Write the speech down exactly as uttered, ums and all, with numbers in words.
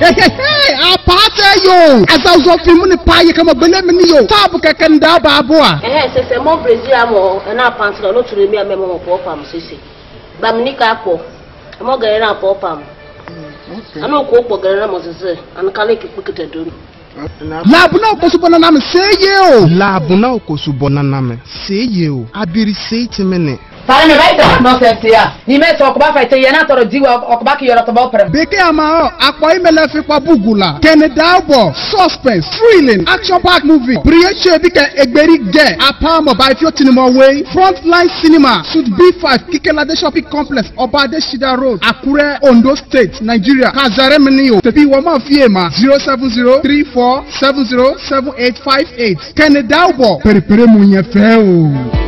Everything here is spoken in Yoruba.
Hey hey hey, apate yo. Azazo fimu ni paye kama bele mini yo. Tabu keke nda babua. Eh, se se mon Brésil amo, na panti lo tu le mi ame mo po pam sisi. Ba mini ka po. Mo gere na po pam. Ano ko po gere na mo sisi. An kale ki pikete dun. Labuna okosubona name seye o. Labuna okosubona name seye o. Abiri sei timene. Fala me vai dar nonsense ya. Ni me so ko ba fa te yana toro diwa ko ba ki yoro to ba opera. Beke ama akwa imele fi kwa bugula. Canada bo suspense, thrilling, action packed movie. Priye bike egberi ge apamo by fio tinimo way. Frontline Cinema, Suit B five Kikelade Shopping Complex, Obade Shida Road, Akure, Ondo State, Nigeria. Kazare Menio. Tepi wama fiema zero seven zero three four seven zero seven eight five eight. Canada bo peripere munye feo.